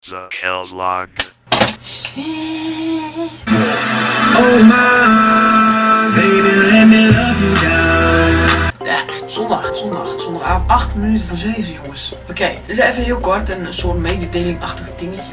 The Kelslog. Oh my baby, let me love you down. Ja, zondagavond, 8 minuten voor 7, jongens. Oké, dit is even heel kort en een soort mededelingachtig dingetje.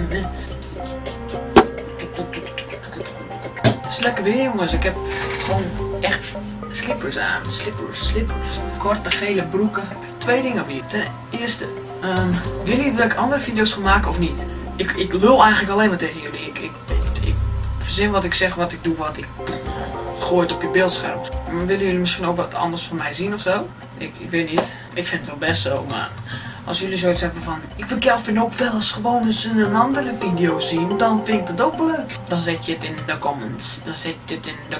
Het is lekker weer, jongens. Ik heb gewoon echt slippers aan. Slippers. Korte gele broeken. Ik heb 2 dingen voor je. Ten eerste, willen jullie dat ik andere video's ga maken of niet? Ik lul eigenlijk alleen maar tegen jullie. Ik verzin wat ik zeg, wat ik doe, wat ik gooi het op je beeldscherm. Maar willen jullie misschien ook wat anders van mij zien of zo? Ik weet niet. Ik vind het wel best zo, maar als jullie zoiets hebben van ik wil Kelvin ook wel eens gewoon eens in een andere video zien, dan vind ik dat ook wel leuk. Dan zet je het in de comments. Dan zet je het in de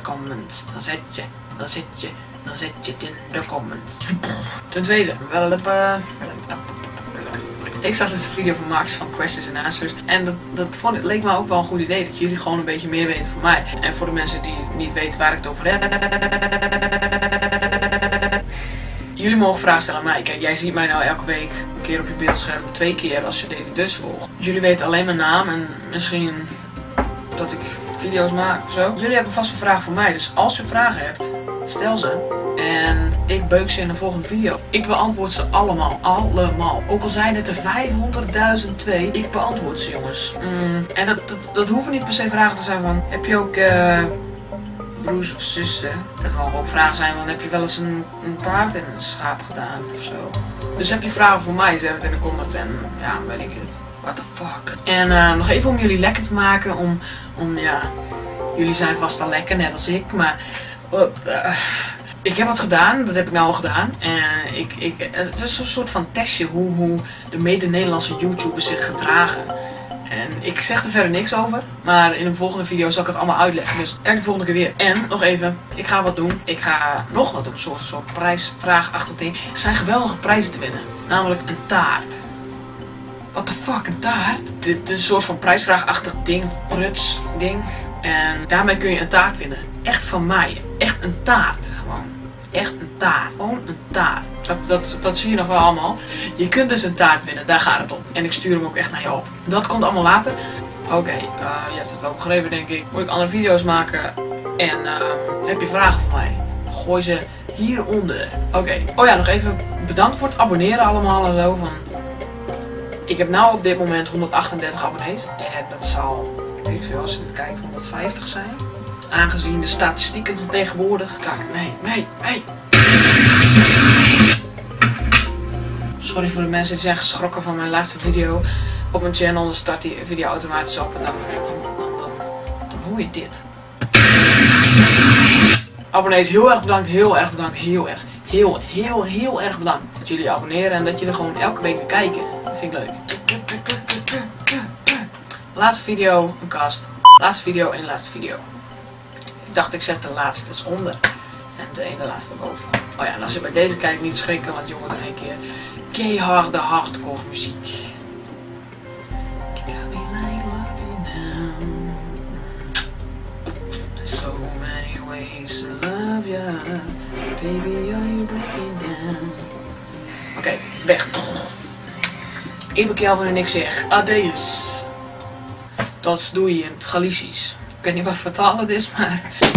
comments. Ten tweede, ik zag dus een video van Max van Questions and Answers en dat leek me ook wel een goed idee, dat jullie gewoon een beetje meer weten van mij. En voor de mensen die niet weten waar ik het over heb, jullie mogen vragen stellen aan mij. Kijk, jij ziet mij nou elke week een keer op je beeldscherm, 2 keer als je Daily Dus volgt. Jullie weten alleen mijn naam en misschien dat ik video's maak of zo. Jullie hebben vast een vraag voor mij, dus als je vragen hebt, stel ze. En ik beuk ze in de volgende video. Ik beantwoord ze allemaal. Ook al zijn het er 500.002, ik beantwoord ze, jongens. En dat hoeven niet per se vragen te zijn van, heb je ook broers of zussen? Dat mogen ook vragen zijn van, heb je wel eens een paard in een schaap gedaan of zo? Dus heb je vragen voor mij, zet het in de comment en ja, weet ik het. What the fuck? En nog even om jullie lekker te maken, ja, jullie zijn vast al lekker, net als ik, maar ik heb wat gedaan, dat heb ik nou al gedaan. En het is een soort van testje hoe de mede-Nederlandse YouTubers zich gedragen. En ik zeg er verder niks over, maar in een volgende video zal ik het allemaal uitleggen. Dus kijk de volgende keer weer. En nog even, ik ga wat doen. Ik ga nog wat doen, een soort prijsvraagachtig ding. Er zijn geweldige prijzen te winnen, namelijk een taart. What the fuck, een taart? Dit is een soort van prijsvraagachtig ding, pruts ding. En daarmee kun je een taart winnen. Echt van mij. Echt een taart. Gewoon. Echt een taart. Gewoon een taart. Dat zie je nog wel allemaal. Je kunt dus een taart winnen. Daar gaat het om. En ik stuur hem ook echt naar je op. Dat komt allemaal later. Oké, je hebt het wel begrepen, denk ik. Moet ik andere video's maken. En heb je vragen voor mij? Gooi ze hieronder. Oké. Oh ja, nog even bedankt voor het abonneren allemaal en zo. Ik heb nou op dit moment 138 abonnees. En dat zal, weet ik veel, als je dit kijkt, 150 zijn. Aangezien de statistieken van tegenwoordig. Kijk, nee. Sorry voor de mensen die zijn geschrokken van mijn laatste video op mijn channel. Dan start die video automatisch op en dan hoor je dit. Abonnees, heel erg bedankt. Heel erg bedankt dat jullie abonneren en dat jullie gewoon elke week weer kijken. Dat vind ik leuk. Laatste video, een kast. Laatste video en laatste video. Ik dacht ik zet de laatste onder en de ene laatste boven. Oh ja, en als je bij deze kijkt, niet schrikken, want je hoort er een keer keiharde hardcore muziek. So many ways to love ya, baby, are you breaking down? Oké, weg. Ik ben Kelvin en ik zeg adeus. Dat doe je in het Galicisch. Ik weet niet wat vertaal het is, maar